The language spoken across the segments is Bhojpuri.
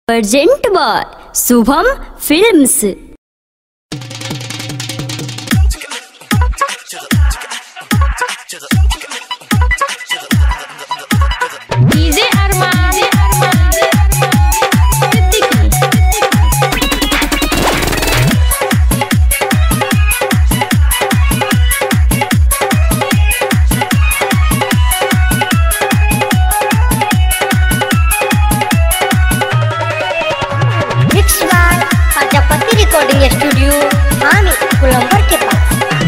Present by Shubham Films. DJ Arman Prajapati recording studio हामी कोलंबर के पास।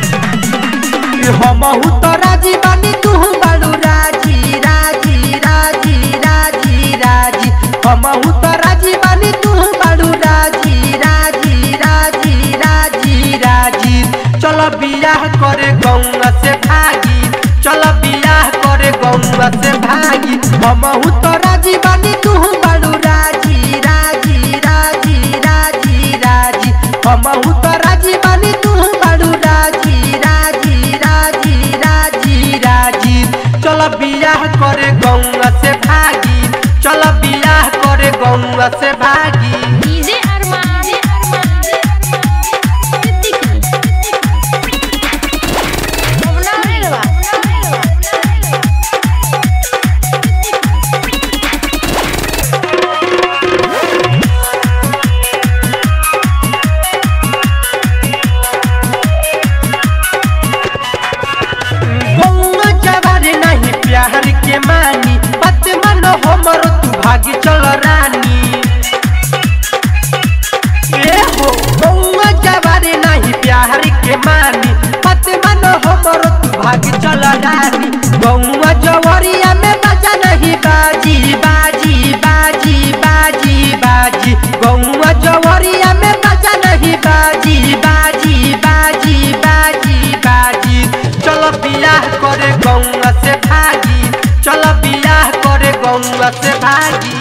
हमहु तो राजी बानी तू बालू राजी राजी राजी राजी राजी हमहु तो राजी बानी तू बालू राजी राजी राजी राजी राजी। चलो बियाह करे गौवा से भागी, चलो बियाह करे गौवा से भागी। हमहु तो राजी बानी तू बालू राजी राजी राजी राजी राजी हमहु तो राजी बानी तू बालू राजी राजी राजी राजी राजी। चलो बियाह करे गौवा से भागी, चलो बियाह करे गौवा से भागी। डीजे अरमान प्यार के मानी पत मन हमरो तू भागी चल रानी। ए हो गौवा जवारे नहीं प्यार के मानी पत मन हमरो तू भागी चल रानी। गौवा जवरिया में बजा नहीं बाजी बाजी बाजी बाजी बाजी गौवा जवरिया में बजा नहीं बाजी बाजी बाजी बाजी बाजी। चलो बियाह करे गौवा से भागी, चलो बियाह करे गौवा से भागी।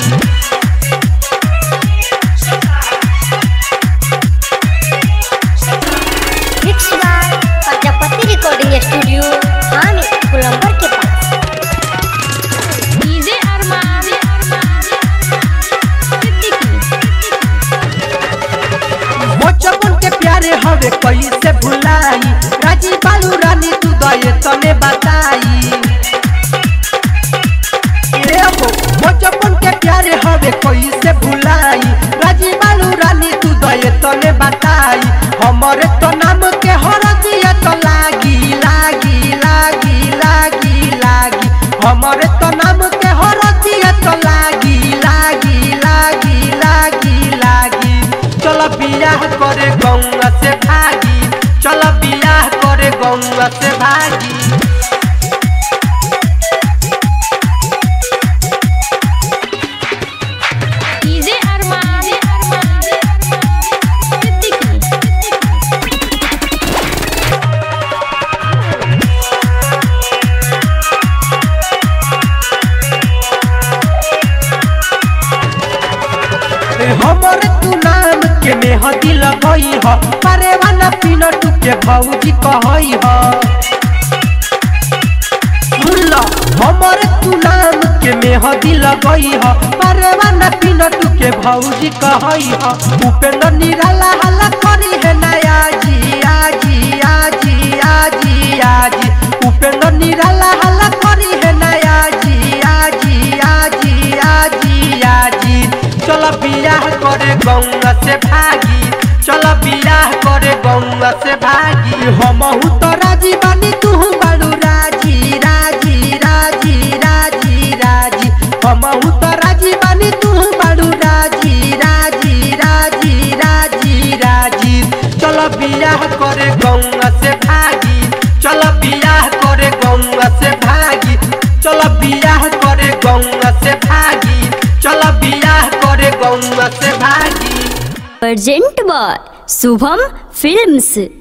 प्रजापति रिकॉर्डिंग स्टूडियो हामी कोलंबर के पास। डीजे अरमान बचपन के प्यारे हवे कैसे भुलाई, राजी बालू रानी तू दये तने बताई। बचपन के प्यारे हवे कैसे भुलाई, राजी बालू रानी तू दये तने बताई। हमरे तो नाम के हरदिया तो लागी लागी लागी लागी लागी हमरे तो नाम के हरदिया तो लागी लागी लागी लागी लागी। चलो बियाह करे गौवा से भागी, चलो बियाह करे गौवा से भागी। डीजे अरमान हमरे तू नाम के मेहदी लगई ह, पारे वाला पिनटू के भौजी कहई ह। सुन ल हमरे तू नाम के मेहदी लगई ह, पारे वाला पिनटू के भौजी कहई ह। उपेंद्र निराला हल्ला करी है नया जी आजी आजी आजी आजी उपेंद्र निराला हल्ला करी है नया जी आजी आजी आजी आजी। चलो बियाह करे गौवा से भागी, चलो बियाह करे गौवा से भागी। हमहु तो राजी बानी तू बालू राजी राजी राजी राजी राजी हमहु तो राजी बानी तू बालू राजी राजी राजी राजी राजी। चलो बियाह करे गौवा से भागी, चलो बियाह करे गौवा से भागी। चलो बियाह करे गौवा से भागी, चलो बियाह करे गौवा से भागी। Present by Shubham films.